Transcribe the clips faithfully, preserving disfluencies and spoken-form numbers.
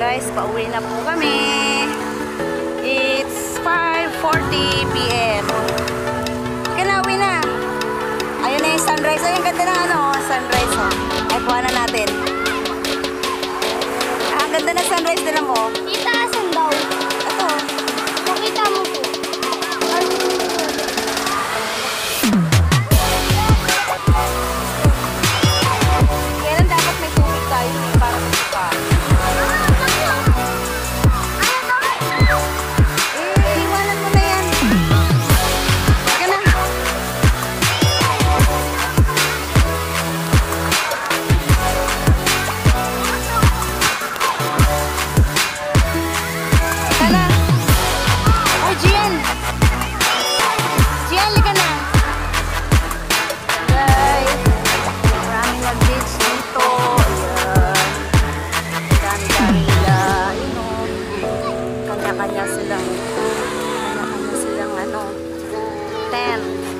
guys, pauwi na po kami. It's five forty p m Ika na, uwi na. Ayun na yung sunrise. Ayun, ganda na ano, sunrise. Oh. Ay, kuha na natin. Ah, ang ganda na sunrise din mo. Kita asan daw? Ito. Makita mo po. Kailan dapat may tubig tayo para magsuka? Eh, iwanan mo na yan. Ika na. Ika na. Oh, Gian. Gian, lika na. Guys, maraming nag-beach dito. Ayan. Dami-dami nila. Yun o. Kanya-kanya silang, kanya-kanya silang ano, tent.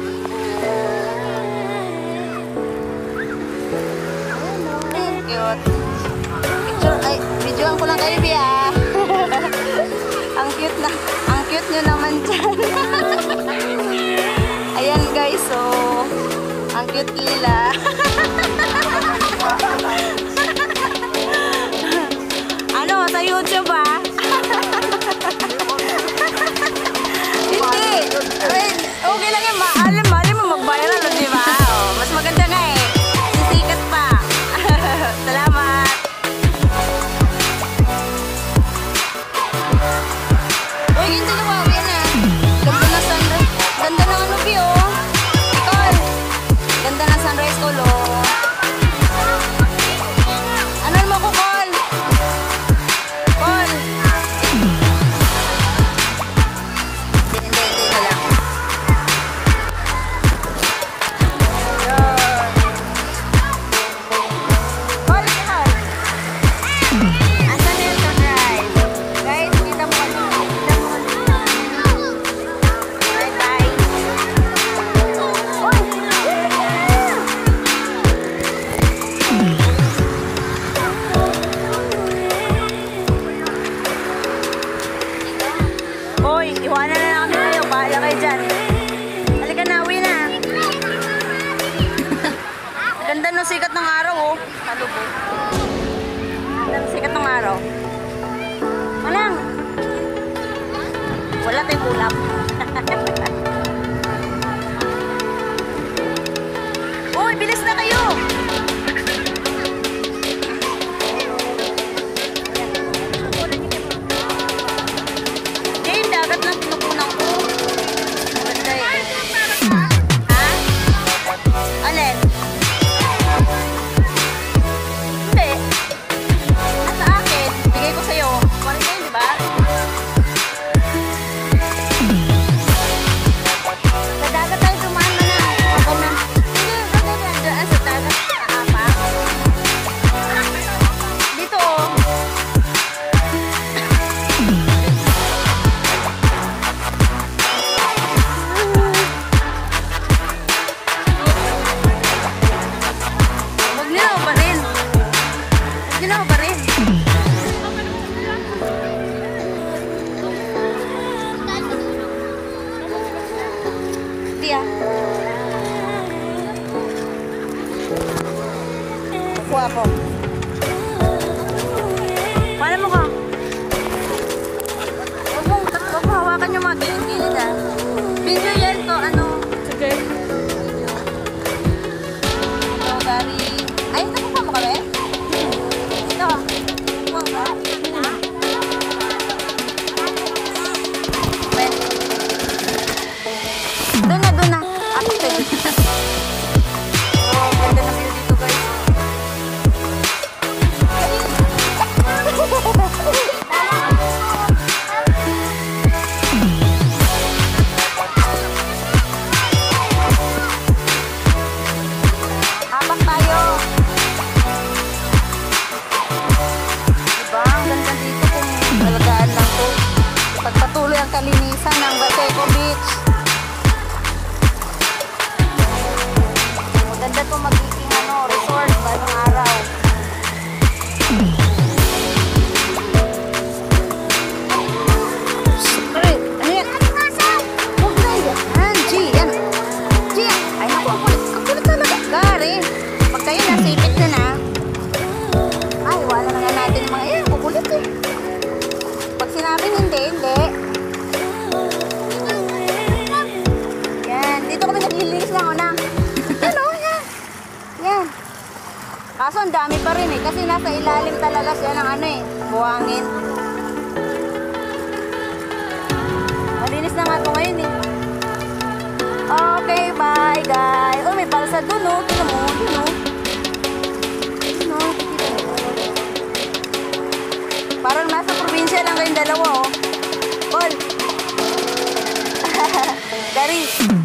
Cute. Picture, ay, videoan ko lang kayo, Bia. Ang cute na, ang cute nyo naman dyan. Ayan guys, so, ang cute nila. Ano, sa YouTube ba? Hindi. Ay, okay lang yan. Alam, alam mo mag-viral, di ba? Oh, mas maganda nga eh. Sisikat pa. Salamat. Uy, ganda na wow, yan ah. Ganda na sunrise. Ganda na ano, Pio. Nicole. Ganda na sunrise ko, lo. Ano mo ko, Col? Col. Hindi, hindi, hindi na lang. Yun. Col, Col. Asan na yung sunrise? Guys, kita mo ano. Kita mo ano. Bye, bye. Hoy, iwanan na lang kami kayo. Bahala kayo dyan. Halika na, uwi na. Ganda ng sikat ng araw, oh. Kalubo. Ganda ng sikat ng araw. Manang. Wala tayong kulap. Uy, bilis na kayo. Jane, dagat lang pinukunan ko. Maganda eh. Ha? Alin? Hindi. At sa akin, bigay ko sa'yo. Kuwarin kayo, di ba? Sa dagat tayo dumaan na na. Ako na. Hindi, hindi, hindi. Daan sa dagat. Kaapa. Dito, oh. Magninaw pa rin. Magninaw pa rin. Tia. Kuha ko. Paano mo ka? Huwag mong, huwag mo hawakan yung mga gilid-gilid ah. Video yan to, ano? Sige. Ito, Gary. Ay, nakuha mo kami? Ito. Kuha mo ba? Well. Doon na, doon na. Actually. Oh, ganda na view dito guys. ang dami pa rin eh. Kasi nasa ilalim talaga siya ng ano eh, buhangin. Malinis na nga ito ngayon eh. Okay, bye guys. Oh, may palsa dun oh. Tignan mo, dun oh. Dun oh, kita mo. Parang nasa probinsya lang kayong dalawa oh. Paul. Dari.